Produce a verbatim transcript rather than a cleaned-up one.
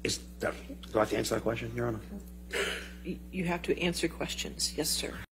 Is that, do I have to answer that question, Your Honor? You have to answer questions. Yes, sir.